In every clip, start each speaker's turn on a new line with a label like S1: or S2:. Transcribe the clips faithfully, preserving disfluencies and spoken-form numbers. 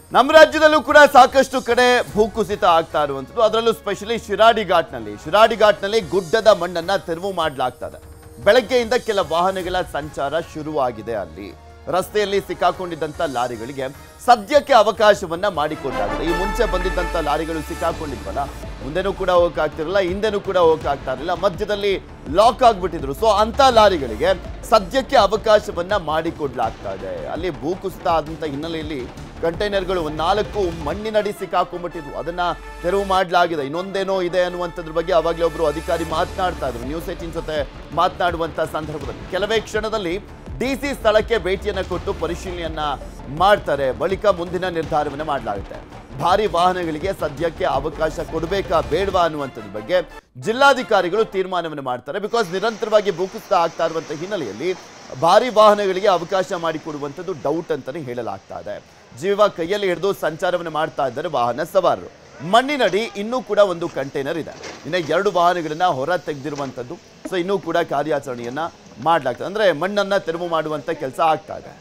S1: ನಮ್ಮ ರಾಜ್ಯದಲ್ಲೂ ಕೂಡ ಸಾಕಷ್ಟು ಕಡೆ ಭೂಕುಸಿತ ಆಗ್ತಾ ಇರುವಂತದ್ದು. ಅದರಲ್ಲೂ ಸ್ಪೆಷಲಿ ಶಿರಾಡಿ ಘಾಟ್ನಲ್ಲಿ ಶಿರಾಡಿ ಘಾಟ್ನಲ್ಲಿ ಗುಡ್ಡದ ಮಣ್ಣನ್ನ ತೆರವು ಮಾಡಲಾಗ್ತದೆ. ಬೆಳಗ್ಗೆಯಿಂದ ಕೆಲ ವಾಹನಗಳ ಸಂಚಾರ ಶುರುವಾಗಿದೆ. ಅಲ್ಲಿ ರಸ್ತೆಯಲ್ಲಿ ಸಿಕ್ಕಾಕೊಂಡಿದ್ದಂತ ಲಾರಿಗಳಿಗೆ ಸದ್ಯಕ್ಕೆ ಅವಕಾಶವನ್ನ ಮಾಡಿಕೊಟ್ಟಾಗಿದೆ. ಈ ಮುಂಚೆ ಬಂದಿದ್ದಂತ ಲಾರಿಗಳು ಸಿಕ್ಕಾಕೊಂಡಿದ್ವಲ್ಲ, ಮುಂದೆನೂ ಕೂಡ ಹೋಗಕ್ಕಾಗ್ತಿರಲಿಲ್ಲ, ಹಿಂದೆನೂ ಕೂಡ ಹೋಗಕ್ಕಾಗ್ತಾ ಇರಲಿಲ್ಲ, ಮಧ್ಯದಲ್ಲಿ ಲಾಕ್ ಆಗ್ಬಿಟ್ಟಿದ್ರು. ಸೊ ಅಂತ ಲಾರಿಗಳಿಗೆ ಸದ್ಯಕ್ಕೆ ಅವಕಾಶವನ್ನ ಮಾಡಿಕೊಡ್ಲಾಗ್ತಾ ಇದೆ. ಅಲ್ಲಿ ಭೂಕುಸಿತ ಆದಂತ ಹಿನ್ನೆಲೆಯಲ್ಲಿ ಕಂಟೈನರ್ಗಳು ಒಂದು ನಾಲ್ಕು ಮಣ್ಣಿನಡಿ ಸಿಕ್ಕಾಕೊಂಡ್ಬಿಟ್ಟಿದ್ವು. ಅದನ್ನ ತೆರವು ಮಾಡಲಾಗಿದೆ. ಇನ್ನೊಂದೇನೋ ಇದೆ ಅನ್ನುವಂಥದ್ರ ಬಗ್ಗೆ ಅವಾಗಲೇ ಒಬ್ರು ಅಧಿಕಾರಿ ಮಾತನಾಡ್ತಾ ಇದ್ರು ನ್ಯೂಸ್ ಏಟೀನ್ ಜೊತೆ ಮಾತನಾಡುವಂತ ಸಂದರ್ಭದಲ್ಲಿ. ಕೆಲವೇ ಕ್ಷಣದಲ್ಲಿ ಡಿಸಿ ಸ್ಥಳಕ್ಕೆ ಭೇಟಿಯನ್ನ ಕೊಟ್ಟು ಪರಿಶೀಲನೆಯನ್ನ ಮಾಡ್ತಾರೆ. ಬಳಿಕ ಮುಂದಿನ ನಿರ್ಧಾರವನ್ನ ಮಾಡಲಾಗುತ್ತೆ. ಭಾರಿ ವಾಹನಗಳಿಗೆ ಸದ್ಯಕ್ಕೆ ಅವಕಾಶ ಕೊಡಬೇಕಾ ಬೇಡವಾ ಅನ್ನುವಂಥದ್ರ ಬಗ್ಗೆ ಜಿಲ್ಲಾಧಿಕಾರಿಗಳು ತೀರ್ಮಾನವನ್ನು ಮಾಡ್ತಾರೆ. ಬಿಕಾಸ್ ನಿರಂತರವಾಗಿ ಭೂಕುಸಿತ ಆಗ್ತಾ ಇರುವಂತಹ ಹಿನ್ನೆಲೆಯಲ್ಲಿ ಭಾರಿ ವಾಹನಗಳಿಗೆ ಅವಕಾಶ ಮಾಡಿಕೊಡುವಂಥದ್ದು ಡೌಟ್ ಅಂತಾನೆ ಹೇಳಲಾಗ್ತಾ ಇದೆ. ಜೀವ ಕೈಯಲ್ಲಿ ಹಿಡಿದು ಸಂಚಾರವನ್ನು ಮಾಡ್ತಾ ಇದ್ದಾರೆ ವಾಹನ ಸವಾರರು. ಮಣ್ಣಿನಡಿ ಇನ್ನೂ ಕೂಡ ಒಂದು ಕಂಟೈನರ್ ಇದೆ. ಇನ್ನು ಎರಡು ವಾಹನಗಳನ್ನ ಹೊರ ತೆಗೆದಿರುವಂಥದ್ದು. ಸೊ ಇನ್ನೂ ಕೂಡ ಕಾರ್ಯಾಚರಣೆಯನ್ನ ಮಾಡ್ಲಾಗ್ತದೆ. ಅಂದ್ರೆ ಮಣ್ಣನ್ನ ತೆರವು ಮಾಡುವಂತ ಕೆಲಸ ಆಗ್ತಾ ಇದೆ.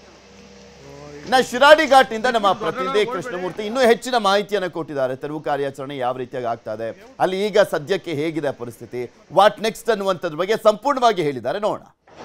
S1: ನಾ ಶಿರಾಡಿ ಘಾಟ್ನಿಂದ ನಮ್ಮ ಪ್ರತಿನಿಧಿ ಕೃಷ್ಣಮೂರ್ತಿ ಇನ್ನೂ ಹೆಚ್ಚಿನ ಮಾಹಿತಿಯನ್ನು ಕೊಟ್ಟಿದ್ದಾರೆ. ತೆರವು ಕಾರ್ಯಾಚರಣೆ ಯಾವ ರೀತಿಯಾಗಿ ಆಗ್ತಾ ಇದೆ, ಅಲ್ಲಿ ಈಗ ಸದ್ಯಕ್ಕೆ ಹೇಗಿದೆ ಪರಿಸ್ಥಿತಿ, ವಾಟ್ ನೆಕ್ಸ್ಟ್ ಅನ್ನುವಂಥದ್ರ ಬಗ್ಗೆ ಸಂಪೂರ್ಣವಾಗಿ ಹೇಳಿದ್ದಾರೆ. ನೋಡೋಣ.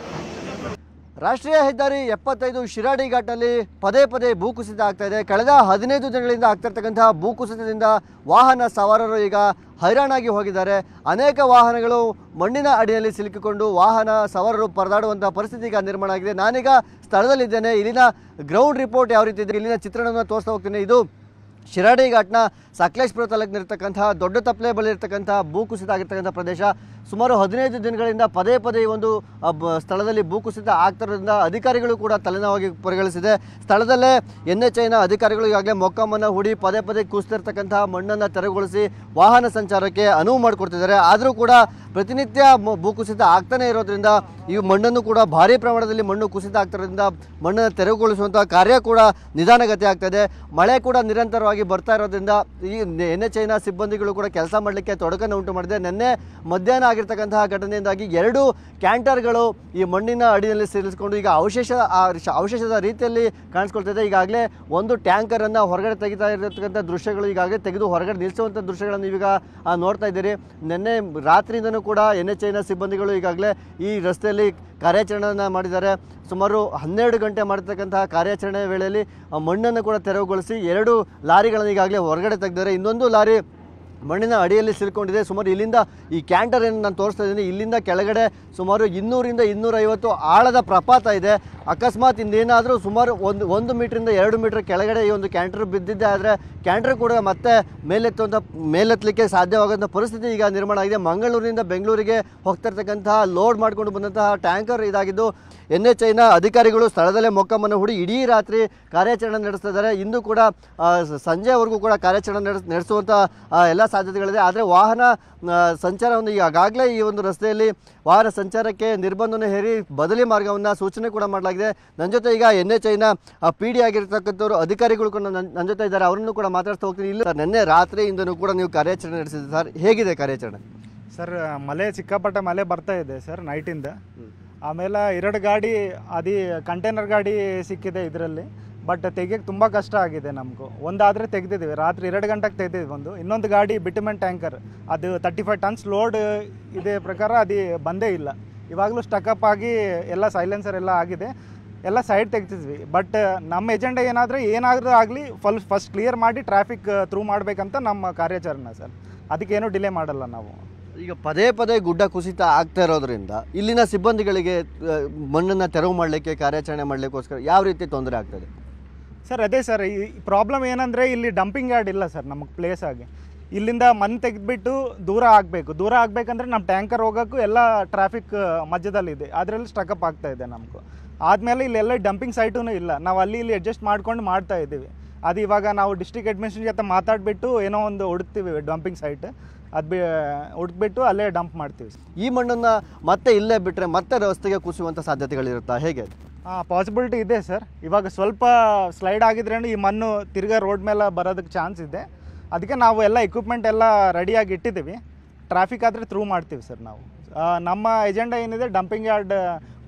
S2: ರಾಷ್ಟ್ರೀಯ ಹೆದ್ದಾರಿ ಎಪ್ಪತ್ತೈದು ಶಿರಾಡಿ ಘಾಟ್ನಲ್ಲಿ ಪದೇ ಪದೇ ಭೂಕುಸಿತ ಆಗ್ತಾ ಇದೆ. ಕಳೆದ ಹದಿನೈದು ದಿನಗಳಿಂದ ಆಗ್ತಿರ್ತಕ್ಕಂತಹ ಭೂಕುಸಿತದಿಂದ ವಾಹನ ಸವಾರರು ಈಗ ಹೈರಾಣಾಗಿ ಹೋಗಿದ್ದಾರೆ. ಅನೇಕ ವಾಹನಗಳು ಮಣ್ಣಿನ ಅಡಿಯಲ್ಲಿ ಸಿಲುಕಿಕೊಂಡು ವಾಹನ ಸವಾರರು ಪರದಾಡುವಂತಹ ಪರಿಸ್ಥಿತಿ ಈಗ ನಿರ್ಮಾಣ ಆಗಿದೆ. ನಾನೀಗ ಸ್ಥಳದಲ್ಲಿದ್ದೇನೆ. ಇಲ್ಲಿನ ಗ್ರೌಂಡ್ ರಿಪೋರ್ಟ್ ಯಾವ ರೀತಿ ಇದೆ, ಇಲ್ಲಿನ ಚಿತ್ರಣವನ್ನು ತೋರಿಸ್ತಾ ಹೋಗ್ತೀನಿ. ಇದು ಶಿರಾಡಿ ಘಾಟ್ನ ಸಕಲೇಶ್ಪುರ ತಾಲೂಕಿನಿರ್ತಕ್ಕಂತಹ ದೊಡ್ಡ ತಪ್ಪಲೆ ಬಳಿ ಇರ್ತಕ್ಕಂತಹ ಭೂಕುಸಿತ ಆಗಿರ್ತಕ್ಕಂಥ ಪ್ರದೇಶ. ಸುಮಾರು ಹದಿನೈದು ದಿನಗಳಿಂದ ಪದೇ ಪದೇ ಈ ಒಂದು ಸ್ಥಳದಲ್ಲಿ ಭೂಕುಸಿತ ಆಗ್ತಿರೋದ್ರಿಂದ ಅಧಿಕಾರಿಗಳು ಕೂಡ ತಲೆನೋವಾಗಿ ಪರಿಗಣಿಸಿದೆ. ಸ್ಥಳದಲ್ಲೇ ಎನ್ ಎಚ್ ಐನ ಅಧಿಕಾರಿಗಳು ಈಗಾಗಲೇ ಮೊಕ್ಕಮ್ಮನ್ನು ಹೂಡಿ ಪದೇ ಪದೇ ಕುಸಿತಿರ್ತಕ್ಕಂತಹ ಮಣ್ಣನ್ನು ತೆರವುಗೊಳಿಸಿ ವಾಹನ ಸಂಚಾರಕ್ಕೆ ಅನುವು ಮಾಡಿಕೊಡ್ತಿದ್ದಾರೆ. ಆದರೂ ಕೂಡ ಪ್ರತಿನಿತ್ಯ ಭೂಕುಸಿತ ಆಗ್ತಾನೆ ಇರೋದ್ರಿಂದ ಈ ಮಣ್ಣನ್ನು ಕೂಡ ಭಾರಿ ಪ್ರಮಾಣದಲ್ಲಿ ಮಣ್ಣು ಕುಸಿತ ಆಗ್ತಿರೋದ್ರಿಂದ ಮಣ್ಣನ್ನು ತೆರವುಗೊಳಿಸುವಂತಹ ಕಾರ್ಯ ಕೂಡ ನಿಧಾನಗತಿ ಆಗ್ತಾಯಿದೆ. ಮಳೆ ಕೂಡ ನಿರಂತರವಾಗಿ ಬರ್ತಾ ಇರೋದ್ರಿಂದ ಈ ಎನ್ ಎಚ್ ಐನ ಸಿಬ್ಬಂದಿಗಳು ಕೂಡ ಕೆಲಸ ಮಾಡಲಿಕ್ಕೆ ತೊಡಕನ್ನು ಉಂಟು ಮಾಡಿದೆ. ನಿನ್ನೆ ಮಧ್ಯಾಹ್ನ ಆಗಿರ್ತಕ್ಕಂತಹ ಘಟನೆಯಿಂದಾಗಿ ಎರಡು ಕ್ಯಾಂಟರ್ಗಳು ಈ ಮಣ್ಣಿನ ಅಡಿಯಲ್ಲಿ ಸೇರಿಸಿಕೊಂಡು ಈಗ ಅವಶೇಷ ಅವಶೇಷದ ರೀತಿಯಲ್ಲಿ ಕಾಣಿಸ್ಕೊಳ್ತಿದೆ. ಈಗಾಗಲೇ ಒಂದು ಟ್ಯಾಂಕರನ್ನು ಹೊರಗಡೆ ತೆಗಿತಾ ಇರತಕ್ಕಂಥ ದೃಶ್ಯಗಳು ಈಗಾಗಲೇ ತೆಗೆದು ಹೊರಗಡೆ ನಿಲ್ಲಿಸುವಂಥ ದೃಶ್ಯಗಳನ್ನು ನೀವೀಗ ನೋಡ್ತಾ ಇದ್ದೀರಿ. ನಿನ್ನೆ ರಾತ್ರಿಯಿಂದನೂ ಕೂಡ ಎನ್ ಎಚ್ ಐನ ಸಿಬ್ಬಂದಿಗಳು ಈಗಾಗಲೇ ಈ ರಸ್ತೆಯಲ್ಲಿ ಕಾರ್ಯಾಚರಣೆಯನ್ನು ಮಾಡಿದ್ದಾರೆ. ಸುಮಾರು ಹನ್ನೆರಡು ಗಂಟೆ ಮಾಡಿರ್ತಕ್ಕಂತಹ ಕಾರ್ಯಾಚರಣೆ ವೇಳೆಯಲ್ಲಿ ಮಣ್ಣನ್ನು ಕೂಡ ತೆರವುಗೊಳಿಸಿ ಎರಡು ಲಾರಿಗಳನ್ನು ಈಗಾಗಲೇ ಹೊರಗಡೆ ತೆಗೆದಿದ್ದಾರೆ. ಇನ್ನೊಂದು ಲಾರಿ ಮಣ್ಣಿನ ಅಡಿಯಲ್ಲಿ ಸಿಲ್ಕೊಂಡಿದೆ. ಸುಮಾರು ಇಲ್ಲಿಂದ ಈ ಕ್ಯಾಂಟರ್ ಏನು ನಾನು ತೋರಿಸ್ತಾ ಇದ್ದೀನಿ, ಇಲ್ಲಿಂದ ಕೆಳಗಡೆ ಸುಮಾರು ಇನ್ನೂರಿಂದ ಇನ್ನೂರೈವತ್ತು ಆಳದ ಪ್ರಪಾತ ಇದೆ. ಅಕಸ್ಮಾತ್ ಇಂದೇನಾದರೂ ಸುಮಾರು ಒಂದು ಒಂದು ಮೀಟ್ರಿಂದ ಎರಡು ಮೀಟ್ರ್ ಕೆಳಗಡೆ ಈ ಒಂದು ಕ್ಯಾಂಟರ್ ಬಿದ್ದಿದ್ದೆ ಆದರೆ ಕ್ಯಾಂಟರ್ ಕೂಡ ಮತ್ತೆ ಮೇಲೆತ್ತುವಂಥ ಮೇಲೆತ್ತಲಿಕ್ಕೆ ಸಾಧ್ಯವಾಗುವಂಥ ಪರಿಸ್ಥಿತಿ ಈಗ ನಿರ್ಮಾಣ ಆಗಿದೆ. ಮಂಗಳೂರಿನಿಂದ ಬೆಂಗಳೂರಿಗೆ ಹೋಗ್ತಿರ್ತಕ್ಕಂತಹ ಲೋಡ್ ಮಾಡಿಕೊಂಡು ಬಂದಂತಹ ಟ್ಯಾಂಕರ್ ಇದಾಗಿದ್ದು ಎನ್ ಎಚ್ ಐನ ಅಧಿಕಾರಿಗಳು ಸ್ಥಳದಲ್ಲೇ ಮೊಕ್ಕಮ್ಮನ್ನು ಹೂಡಿ ಇಡೀ ರಾತ್ರಿ ಕಾರ್ಯಾಚರಣೆ ನಡೆಸ್ತಾ ಇದ್ದಾರೆ. ಇಂದು ಕೂಡ ಸಂಜೆವರೆಗೂ ಕೂಡ ಕಾರ್ಯಾಚರಣೆ ನಡೆಸ್ ನಡೆಸುವಂಥ ಎಲ್ಲ ಸಾಧ್ಯತೆಗಳಿದೆ. ಆದರೆ ವಾಹನ ಸಂಚಾರವನ್ನು ಈಗಾಗಲೇ ಈ ಒಂದು ರಸ್ತೆಯಲ್ಲಿ ವಾಹನ ಸಂಚಾರಕ್ಕೆ ನಿರ್ಬಂಧವನ್ನು ಹೇರಿ ಬದಲಿ ಮಾರ್ಗವನ್ನು ಸೂಚನೆ ಕೂಡ ಮಾಡಲಾಗಿದೆ. ನನ್ನ ಜೊತೆ ಈಗ ಎನ್ ಎಚ್ ಐನ ಪಿ ಡಿ ಆಗಿರ್ತಕ್ಕಂಥವ್ರು ಅಧಿಕಾರಿಗಳು ಕೂಡ ನನ್ನ ಜೊತೆ ಇದ್ದಾರೆ. ಅವರನ್ನು ಕೂಡ ಮಾತಾಡ್ತಾ ಹೋಗ್ತೀನಿ. ಇಲ್ಲ, ನಿನ್ನೆ ರಾತ್ರಿಯಿಂದನೂ ಕೂಡ ನೀವು ಕಾರ್ಯಾಚರಣೆ ನಡೆಸಿದೆ ಸರ್, ಹೇಗಿದೆ ಕಾರ್ಯಾಚರಣೆ?
S3: ಸರ್, ಮಳೆ ಸಿಕ್ಕಾಪಟ್ಟೆ ಮಳೆ ಬರ್ತಾ ಇದೆ ಸರ್ ನೈಟಿಂದ. ಆಮೇಲೆ ಎರಡು ಗಾಡಿ ಅದಿ ಕಂಟೈನರ್ ಗಾಡಿ ಸಿಕ್ಕಿದೆ ಇದರಲ್ಲಿ. ಬಟ್ ತೆಗಿಯೋಕ್ಕೆ ತುಂಬ ಕಷ್ಟ ಆಗಿದೆ ನಮಗೂ. ಒಂದಾದರೆ ತೆಗೆದಿದ್ದೀವಿ, ರಾತ್ರಿ ಎರಡು ಗಂಟೆಗೆ ತೆಗೆದಿದ್ವಿ ಒಂದು. ಇನ್ನೊಂದು ಗಾಡಿ ಬಿಟುಮೆನ್ ಟ್ಯಾಂಕರ್, ಅದು ತರ್ಟಿ ಫೈವ್ ಟನ್ಸ್ ಲೋಡ್ ಇದೇ ಪ್ರಕಾರ ಅದು ಬಂದೇ ಇಲ್ಲ. ಇವಾಗಲೂ ಸ್ಟಕಪ್ ಆಗಿ ಎಲ್ಲ ಸೈಲೆನ್ಸರ್ ಎಲ್ಲ ಆಗಿದೆ, ಎಲ್ಲ ಸೈಡ್ ತೆಗ್ತಿದ್ವಿ. ಬಟ್ ನಮ್ಮ ಎಜೆಂಡಾ ಏನಾದರೆ ಏನಾದರೂ ಆಗಲಿ ಫಲ್ ಫಸ್ಟ್ ಕ್ಲಿಯರ್ ಮಾಡಿ ಟ್ರಾಫಿಕ್ ಥ್ರೂ ಮಾಡಬೇಕಂತ ನಮ್ಮ ಕಾರ್ಯಾಚರಣೆ ಸರ್. ಅದಕ್ಕೇನು ಡಿಲೇ ಮಾಡಲ್ಲ ನಾವು.
S2: ಈಗ ಪದೇ ಪದೇ ಗುಡ್ಡ ಕುಸಿತ ಆಗ್ತಾ ಇರೋದ್ರಿಂದ ಇಲ್ಲಿನ ಸಿಬ್ಬಂದಿಗಳಿಗೆ ಮಣ್ಣನ್ನು ತೆರವು ಮಾಡಲಿಕ್ಕೆ ಕಾರ್ಯಾಚರಣೆ ಮಾಡಲಿಕ್ಕೋಸ್ಕರ ಯಾವ ರೀತಿ ತೊಂದರೆ ಆಗ್ತದೆ
S3: ಸರ್? ಅದೇ ಸರ್, ಈ ಪ್ರಾಬ್ಲಮ್ ಏನಂದರೆ ಇಲ್ಲಿ ಡಂಪಿಂಗ್ ಯಾರ್ಡ್ ಇಲ್ಲ ಸರ್ ನಮಗೆ ಪ್ಲೇಸ್ ಆಗಿ. ಇಲ್ಲಿಂದ ಮಣ್ಣು ತೆಗೆದುಬಿಟ್ಟು ದೂರ ಆಗಬೇಕು. ದೂರ ಆಗಬೇಕಂದ್ರೆ ನಮ್ಮ ಟ್ಯಾಂಕರ್ ಹೋಗೋಕ್ಕೂ ಎಲ್ಲ ಟ್ರಾಫಿಕ್ ಮಧ್ಯದಲ್ಲಿದೆ, ಅದರಲ್ಲಿ ಸ್ಟಕಪ್ ಆಗ್ತಾ ಇದೆ ನಮಗೂ. ಆದಮೇಲೆ ಇಲ್ಲೆಲ್ಲ ಡಂಪಿಂಗ್ ಸೈಟೂ ಇಲ್ಲ. ನಾವು ಅಲ್ಲಿ ಇಲ್ಲಿ ಅಡ್ಜಸ್ಟ್ ಮಾಡ್ಕೊಂಡು ಮಾಡ್ತಾ ಇದ್ದೀವಿ. ಅದು ಇವಾಗ ನಾವು ಡಿಸ್ಟ್ರಿಕ್ಟ್ ಅಡ್ಮಿನಿಸ್ಟ್ರೇಷನ್ ಜೊತೆ ಮಾತಾಡಿಬಿಟ್ಟು ಏನೋ ಒಂದು ಹುಡುಕ್ತೀವಿ ಡಂಪಿಂಗ್ ಸೈಟ್, ಅದು ಬಿ ಹುಡುಕ್ಬಿಟ್ಟು ಅಲ್ಲೇ ಡಂಪ್ ಮಾಡ್ತೀವಿ.
S2: ಈ ಮಣ್ಣನ್ನು ಮತ್ತೆ ಇಲ್ಲೇ ಬಿಟ್ಟರೆ ಮತ್ತೆ ರಸ್ತೆಗೆ ಕುಸಿಯುವಂಥ ಸಾಧ್ಯತೆಗಳಿರುತ್ತಾ, ಹೇಗೆ?
S3: ಹಾಂ, ಪಾಸಿಬಿಲಿಟಿ ಇದೆ ಸರ್. ಇವಾಗ ಸ್ವಲ್ಪ ಸ್ಲೈಡ್ ಆಗಿದ್ರೆ ಈ ಮಣ್ಣು ತಿರ್ಗಾ ರೋಡ್ ಮೇಲೆ ಬರೋದಕ್ಕೆ ಚಾನ್ಸ್ ಇದೆ. ಅದಕ್ಕೆ ನಾವು ಎಲ್ಲ ಎಕ್ವಿಪ್ಮೆಂಟ್ ಎಲ್ಲ ರೆಡಿಯಾಗಿ ಇಟ್ಟಿದ್ದೀವಿ. ಟ್ರಾಫಿಕ್ ಆದರೆ ಥ್ರೂ ಮಾಡ್ತೀವಿ ಸರ್ ನಾವು. ನಮ್ಮ ಎಜೆಂಡಾ ಏನಿದೆ, ಡಂಪಿಂಗ್ ಯಾರ್ಡ್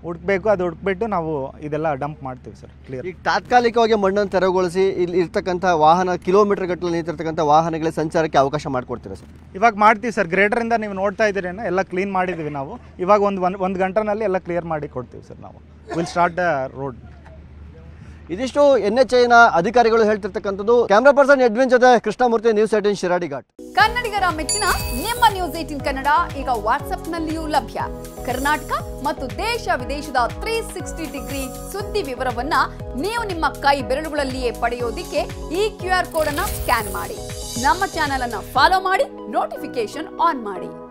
S3: ಹುಡುಕ್ಬೇಕು, ಅದು ಹುಡುಕ್ಬಿಟ್ಟು ನಾವು ಇದೆಲ್ಲ ಡಂಪ್ ಮಾಡ್ತೀವಿ ಸರ್. ಕ್ಲಿಯರ್.
S2: ಈಗ ತಾತ್ಕಾಲಿಕವಾಗಿ ಮಣ್ಣನ್ನು ತೆರವುಗೊಳಿಸಿ ಇಲ್ಲಿ ಇರ್ತಕ್ಕಂಥ ವಾಹನ ಕಿಲೋಮೀಟರ್ ಗಟ್ಟಲೆ ನಿಂತಿರ್ತಕ್ಕಂಥ ವಾಹನಗಳ ಸಂಚಾರಕ್ಕೆ ಅವಕಾಶ ಮಾಡಿಕೊಡ್ತೀರಾ ಸರ್?
S3: ಇವಾಗ ಮಾಡ್ತೀವಿ ಸರ್. ಗ್ರೇಡರಿಂದ ನೀವು ನೋಡ್ತಾ ಇದ್ದೀರೇನೋ ಎಲ್ಲ ಕ್ಲೀನ್ ಮಾಡಿದ್ದೀವಿ ನಾವು. ಇವಾಗ ಒಂದು ಒಂದು ಒಂದು ಗಂಟೆನಲ್ಲಿ ಎಲ್ಲ ಕ್ಲಿಯರ್ ಮಾಡಿ ಕೊಡ್ತೀವಿ ಸರ್ ನಾವು. Will start the road.
S2: ಇದಿಷ್ಟು ಎನ್ ಎಚ್ ಐನ ಅಧಿಕಾರಿಗಳು ಹೇಳ್ತಿರ್ತಕ್ಕಂಥದ್ದು. ಕ್ಯಾಮ್ರಾ ಪರ್ಸನ್ ಎಡ್ವಿನ್ ಜೊತೆ ಕೃಷ್ಣಮೂರ್ತಿ, ನ್ಯೂಸ್ ಏಟೀನ್ ಶಿರಾಡಿ ಘಾಟ್.
S4: ಕನ್ನಡಿಗರ ಮೆಚ್ಚಿನ ನಿಮ್ಮ ನ್ಯೂಸ್ ಏಟೀನ್ ಕನ್ನಡ ಈಗ ವಾಟ್ಸ್ಆಪ್ನಲ್ಲಿಯೂ ಲಭ್ಯ. ಕರ್ನಾಟಕ ಮತ್ತು ದೇಶ ವಿದೇಶದ ತ್ರೀ ಸಿಕ್ಸ್ಟಿ ಡಿಗ್ರಿ ಸುದ್ದಿ ವಿವರವನ್ನ ನೀವು ನಿಮ್ಮ ಕೈ ಬೆರಳುಗಳಲ್ಲಿಯೇ ಪಡೆಯೋದಿಕ್ಕೆ ಈ ಕ್ಯೂ ಆರ್ ಕೋಡ್ ಅನ್ನ ಸ್ಕ್ಯಾನ್ ಮಾಡಿ. ನಮ್ಮ ಚಾನೆಲ್ ಅನ್ನ ಫಾಲೋ ಮಾಡಿ, ನೋಟಿಫಿಕೇಶನ್ ಆನ್ ಮಾಡಿ.